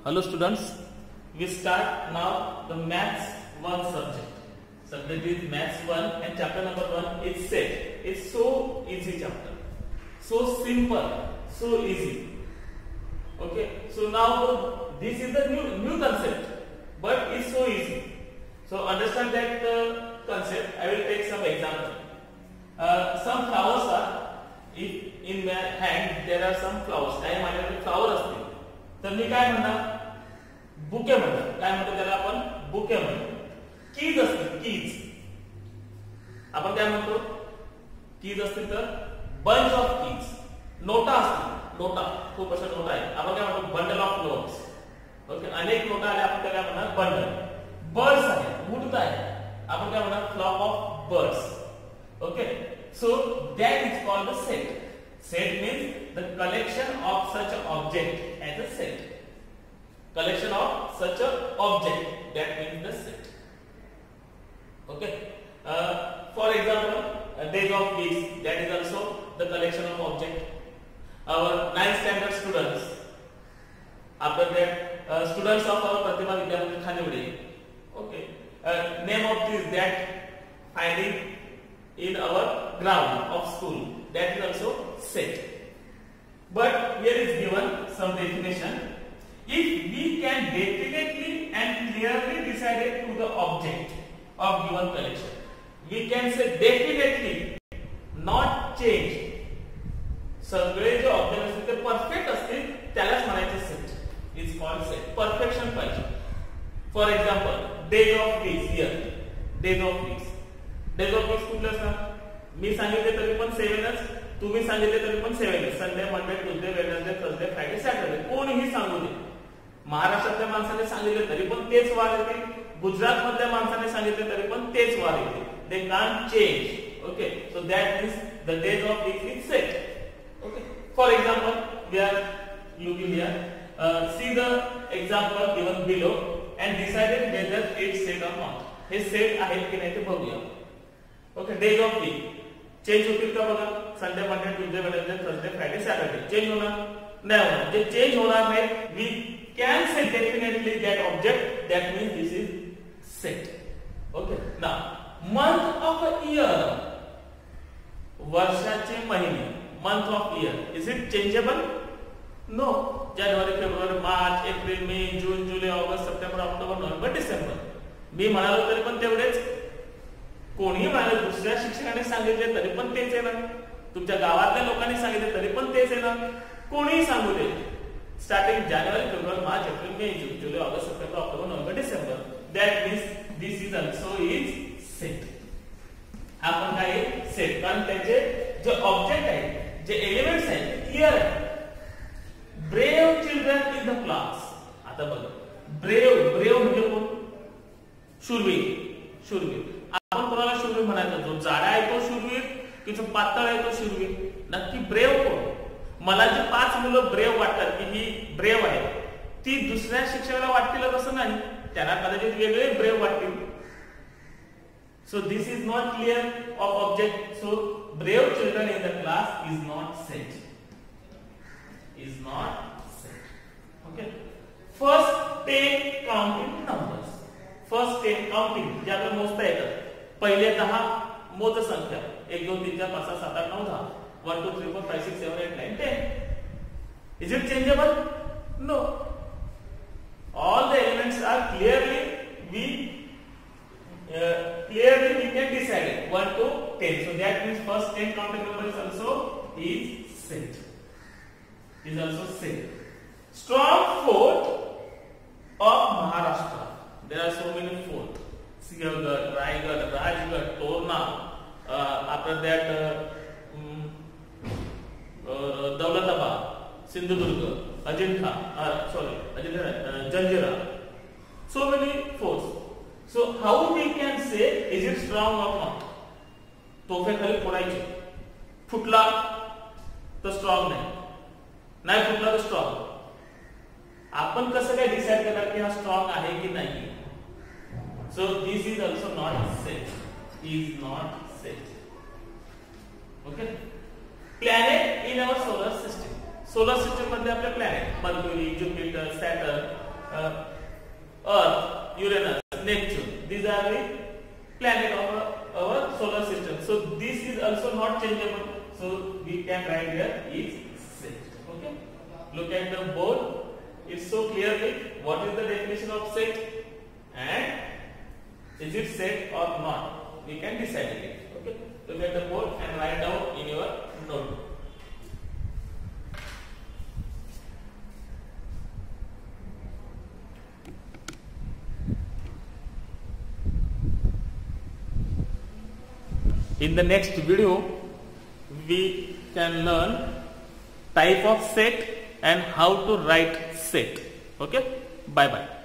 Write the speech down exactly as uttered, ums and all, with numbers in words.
Hello students, we start now the maths one subject. Subject is maths one and chapter number one is set. It's so easy chapter, so simple, so easy. Okay, so now this is the new new concept, but it's so easy. So understand that uh, concept. I will take some example. Uh, some flowers are, if in my hand there are some flowers. काही माझ्याकडे flower असतील तर मी काय म्हणणार, bouquet म्हणतात. काय म्हणतो त्याला आपण, बुके म्हणतो. कीज असतील, कीज आपण काय म्हणतो, कीज असतील तर बंच ऑफ कीज. नोटा असतील, नोटा खूप अशा नोटा आहेत, आपण काय म्हणतो बंडल ऑफ नोट्स. ओके, अनेक नोटा आल्या आपण त्याला म्हणणार बंडल. बर्ड्स आहेत, उडत आहेत, आपण काय म्हणणार flock of birds. Okay, so that is called a set. Set means the collection of such an object as a set. Collection of such an object, that means the set. Okay, uh, for example, uh, days of weeks, that is also the collection of object. Our ninth standard students, after that uh, students of our Pratibha Vidyamandir Khanivade. Okay, uh, name of this that finding in our ground of school, that is also set. But here is given some definition. If we can definitely and clearly decide to the object of given collection, we can say definitely, not change. सगळे जे object असतील ते perfect असतील त्यालाच म्हणायचे set. Is called set. Perfection पाहिजे. For example, days of weeks. Here days of weeks. Days of weeks कुठले असतात, मी सांगितले तरी पण सेव्हनच, तुम्ही सांगितले तरी पण सेव्हनच. Sunday, Monday, Tuesday, Wednesday, Thursday, Friday, Saturday. कोणीही सांगू दे. महाराष्ट्रातल्या माणसाने सांगितले तरी पण तेच वार येते, गुजरात मधल्या माणसाने सांगितले तरी पण तेच वार येते. They can't change. Okay, so that means the days of weeks is set. Okay, for example, we are looking here. See the example given below and decided whether it set or not. हे set आहे की नाही ते बघूया. Okay, days of week change होतील का बघा. Sunday, Monday, Tuesday, Wednesday, Thursday, Friday, Saturday. Change होणार नाही होणार. जे चेंज होणार नाही, we can say definitely that object, that means this is set. Okay, now month of a year. वर्षाचे महिने, month of year. Is it changeable? No. January, February, March, April, May, June, July, August, September, October, November, December. मी म्हणालो तरी पण तेवढेच. कोणीही म्हणाले, दुसऱ्या शिक्षकाने सांगितले तरी पण तेच आहे ना, तुमच्या गावातल्या लोकांनी सांगितले तरी पण तेच आहे ना, कोणीही सांगू दे. Starting January, February, March, April, May, June, July, August, September, October, November, December. That means this is also is set. आपण काय सेट, कारण त्याचे जे ऑब्जेक्ट आहेत, जे एलिमेंट्स आहेत, क्लिअर आहे. Brave children in the class. आता बघा, ब्रेव, ब्रेव म्हणजे कोण? शूरवीर. शूरवीर. आपण कोणाला शूरवीर म्हणायचं? जो जाडा आहे तो शूरवीर की जो पातळ आहे तो शूरवीर? नक्की ब्रेव कोण? मला जी पाच मुलं ब्रेव वाटतात की ही ब्रेव आहे, ती दुसऱ्या शिक्षकाला वाटतील असं नाही, त्यांना कदाचित वेगळे ब्रेव वाटतील. So this is not clear of object. So brave children in the class is not set. Is not set. Okay, first ten counting numbers. First ten counting जे आपल्याला मोजता येतात. पहिले दहा मोज संख्या, एक दोन तीन चार पाच सहा सात आठ नऊ दहा. One two three four five six seven eight nine ten. Is it changeable? No. All the elements are clearly we clearly we can decide one two ten. So that means first ten counting number is also is set. Is also set. Strong fort of Maharashtra. There are so many forts: Sialgarh, Raigad, Rajgarh, Torna. Uh, after that, uh, um, uh, Daulatabad, Sindhudurga, Ajanta. Uh, sorry, Ajanta, uh, Janjira. So many forts. So how we can say is it strong or not? तोफे खाली फोडायचे. फुटला तर strong नाही, नाही फुटला तर strong. आपण कसं काय डिसाइड करणार की हा स्ट्रॉंग आहे की नाही? So this is also not set. Is not set. Okay. Planet in our solar system. Solar system मध्ये आपले planet Mercury, Jupiter, Saturn, uh, Earth, Uranus, Neptune. These are the planet of our, our solar system. So this is also not changeable. So we can write here is set. Okay. Look at the board. It's so clearly what is the definition of set and is it set or not. We can decide it. Okay. Look at the board and write down in your notebook. In the next video, we can learn type of set and how to write set. Okay, bye bye.